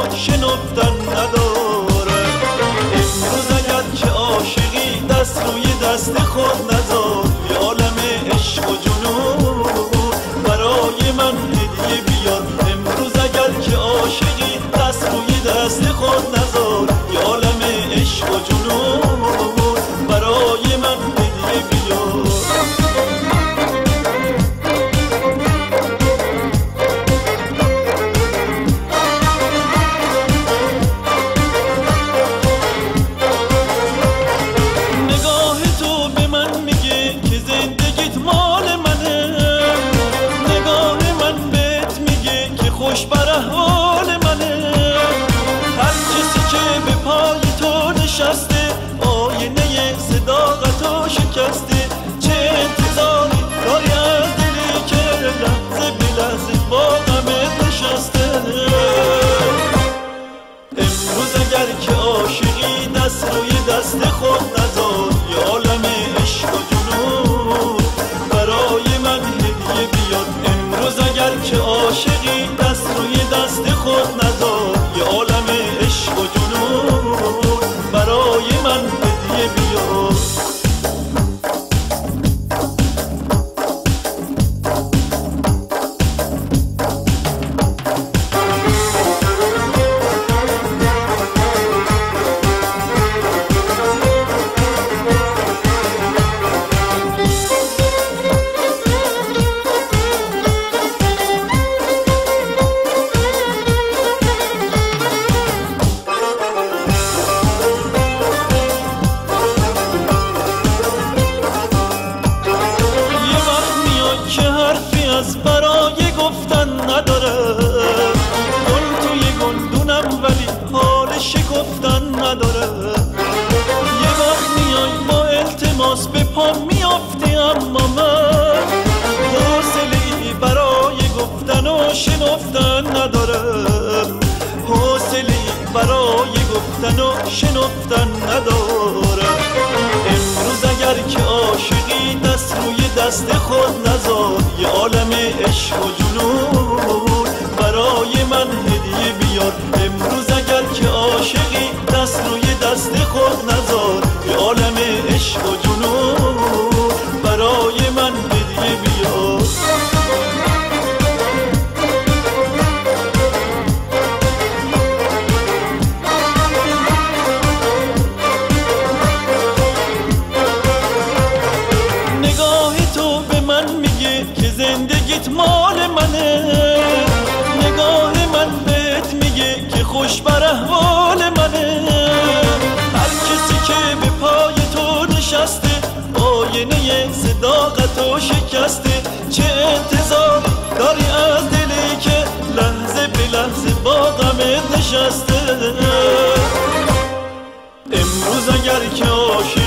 شنفتن نداره. امروز اگر که عاشقی دست روی دست خود نذار، یه عالم عشق و جنون برای من هدیه بیار. امروز اگر که عاشقی دست روی دست خود نذار، یه عالم عشق و جنون برای من هدیه بیار. خوش بر احوال منه. هر کسی که به پای تو نشسته، آینه صداقتو شکسته. چه انتظاری داری از دلی که لحظه به لحظه با غمت نشسته. امروز اگر که عاشقی دست روی دست خود نذار، یه عالم عشق و جنون برای من هدیه بیاد. امروز اگر که عاشقی دست روی دست خود نذار، یه عالم عشق و جنون برای من هدیه بیار. برای گفتن نداره، گل توی گلدونم ولی حال شکفتن نداره. یه وقت میای با التماس به پام میافتی، اما من حوصله‌ای برای گفتن و شنفتن ندارم. حوصله‌ای برای گفتن و شنفتن ندارم. امروز اگر که عاشقی دست روی دست خود نذار، یه عالم عشق و جنون برای من هدیه بیار. امروز اگر که عاشقی دست روی دست خود نذار، یه عالم عشق و جنون برای من هدیه بیار. زندگیت مال منه، نگاه من بهت میگه که خوش بر احوال منه. هر کسی که به پای تو نشسته، آینه صداقتو شکسته. چه انتظاری داری از دلی که لحظه به لحظه با غمت نشسته. امروز اگر که عاشق